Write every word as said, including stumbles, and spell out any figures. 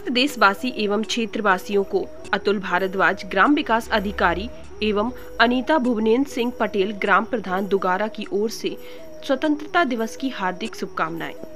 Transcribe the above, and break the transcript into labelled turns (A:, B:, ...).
A: समस्त देशवासी एवं क्षेत्रवासियों को अतुल भारद्वाज ग्राम विकास अधिकारी एवं अनीता भुवनेन्द्र सिंह पटेल ग्राम प्रधान दुगारा की ओर से स्वतंत्रता दिवस की हार्दिक शुभकामनाएं।